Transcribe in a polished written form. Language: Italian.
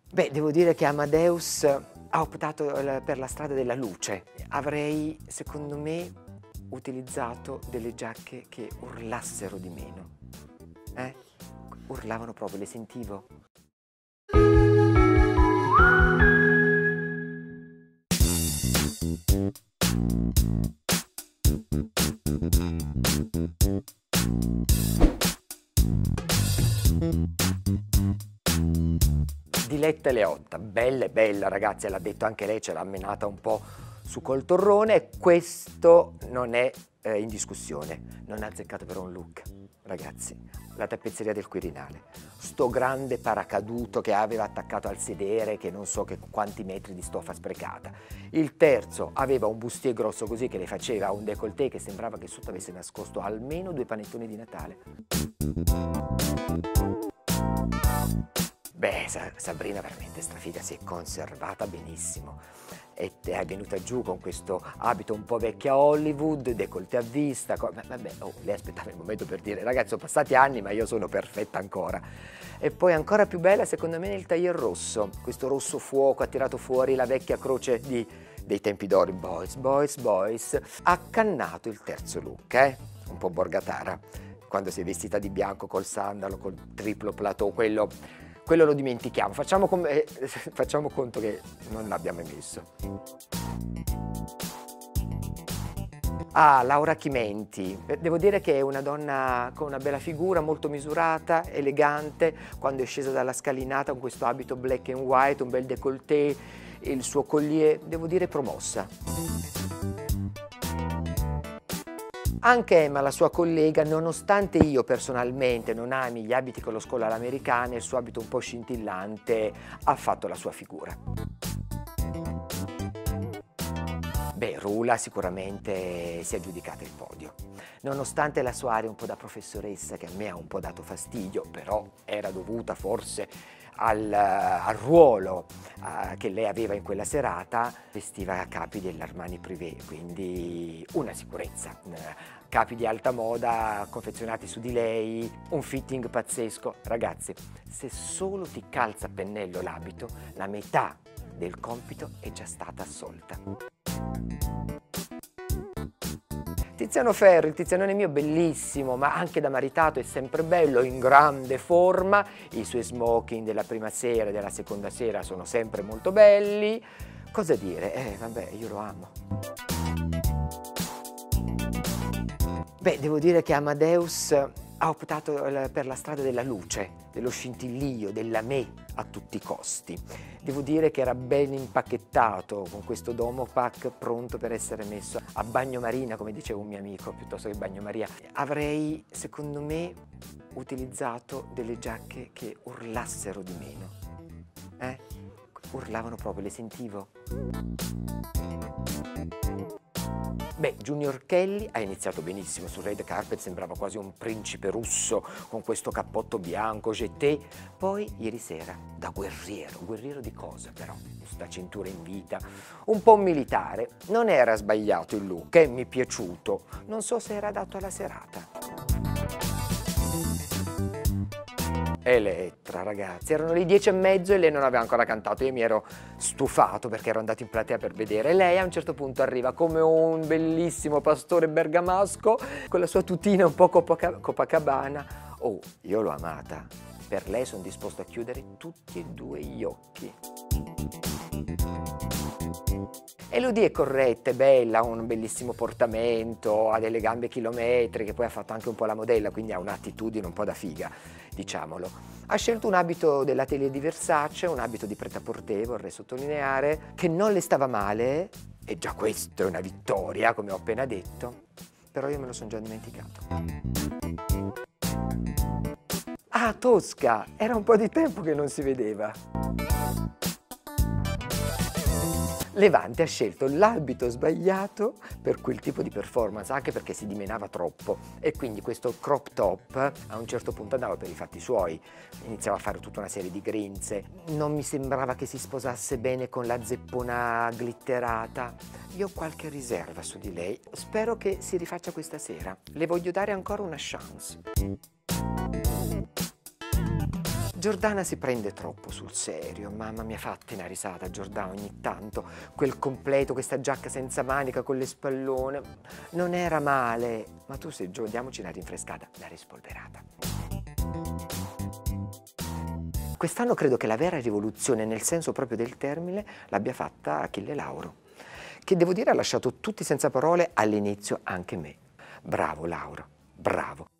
Beh, devo dire che Amadeus ha optato per la strada della luce. Avrei, secondo me, utilizzato delle giacche che urlassero di meno. Urlavano proprio, le sentivo. Diletta Leotta, bella e bella ragazzi, l'ha detto anche lei, ce l'ha menata un po' su col torrone, e questo non è in discussione. Non ha azzeccato però un look, ragazzi, la tappezzeria del Quirinale, sto grande paracaduto che aveva attaccato al sedere, che non so che quanti metri di stoffa sprecata. Il terzo aveva un bustier grosso così che le faceva un décolleté che sembrava che sotto avesse nascosto almeno 2 panettoni di Natale. Beh, Sabrina veramente strafiga, si è conservata benissimo. È venuta giù con questo abito un po' vecchia Hollywood, décolleté a vista. Vabbè, lei aspettava il momento per dire: ragazzi, sono passati anni ma io sono perfetta ancora. E poi ancora più bella secondo me nel tailleur rosso. Questo rosso fuoco ha tirato fuori la vecchia croce dei tempi d'oro, boys, boys, boys. Ha cannato il terzo look, un po' Borgatara, quando si è vestita di bianco col sandalo, col triplo plateau, quello lo dimentichiamo, facciamo conto che non l'abbiamo messo. Laura Chimenti, devo dire che è una donna con una bella figura, molto misurata, elegante. Quando è scesa dalla scalinata con questo abito black and white, un bel décolleté, il suo collier, devo dire promossa. Anche Emma, la sua collega, nonostante io personalmente non ami gli abiti con lo scollo all'americana, il suo abito un po' scintillante ha fatto la sua figura. Beh, Rula sicuramente si è aggiudicata il podio. Nonostante la sua aria un po' da professoressa, che a me ha un po' dato fastidio, però era dovuta forse al ruolo che lei aveva in quella serata, vestiva capi dell'Armani Privé, quindi una sicurezza. Capi di alta moda confezionati su di lei, un fitting pazzesco. Ragazzi, se solo ti calza a pennello l'abito, la metà del compito è già stata assolta. Tiziano Ferro, il Tizianone mio bellissimo, ma anche da maritato è sempre bello, in grande forma. I suoi smoking della prima sera e della seconda sera sono sempre molto belli. Cosa dire? Vabbè, io lo amo. Beh, devo dire che Amadeus ha optato per la strada della luce, dello scintillio, della me a tutti i costi. Devo dire che era ben impacchettato con questo Domo Pack pronto per essere messo a bagnomarina, come diceva un mio amico, piuttosto che bagnomaria. Avrei, secondo me, utilizzato delle giacche che urlassero di meno. Urlavano proprio, le sentivo. Beh, Junior Kelly ha iniziato benissimo sul red carpet, sembrava quasi un principe russo con questo cappotto bianco, jeté. Poi ieri sera, da guerriero di cosa però? Questa cintura in vita, un po' militare. Non era sbagliato il look, mi è piaciuto. Non so se era adatto alla serata. Elettra, ragazzi, erano le 10:30 e lei non aveva ancora cantato. Io mi ero stufato perché ero andato in platea per vedere. Lei a un certo punto arriva come un bellissimo pastore bergamasco con la sua tutina un po' Copacabana. Oh, io l'ho amata. Per lei sono disposto a chiudere tutti e 2 gli occhi. Elodie è corretta, è bella, ha un bellissimo portamento, ha delle gambe chilometriche, poi ha fatto anche un po' la modella, quindi ha un'attitudine un po' da figa, diciamolo. Ha scelto un abito dell'atelier di Versace, un abito di prêt-à-porter, vorrei sottolineare, che non le stava male, e già questo è una vittoria, come ho appena detto, però io me lo sono già dimenticato. Tosca, era un po' di tempo che non si vedeva. Levante ha scelto l'abito sbagliato per quel tipo di performance, anche perché si dimenava troppo, e quindi questo crop top a un certo punto andava per i fatti suoi, iniziava a fare tutta una serie di grinze, non mi sembrava che si sposasse bene con la zeppona glitterata. Io ho qualche riserva su di lei, spero che si rifaccia questa sera, le voglio dare ancora una chance. Giordana si prende troppo sul serio, mamma mia, fatti una risata Giordana ogni tanto, quel completo, questa giacca senza manica con le spallone, non era male, ma tu sei giù, diamoci una rinfrescata, una rispolverata. Quest'anno credo che la vera rivoluzione, nel senso proprio del termine, l'abbia fatta Achille Lauro, che devo dire ha lasciato tutti senza parole all'inizio, anche me. Bravo Lauro, bravo.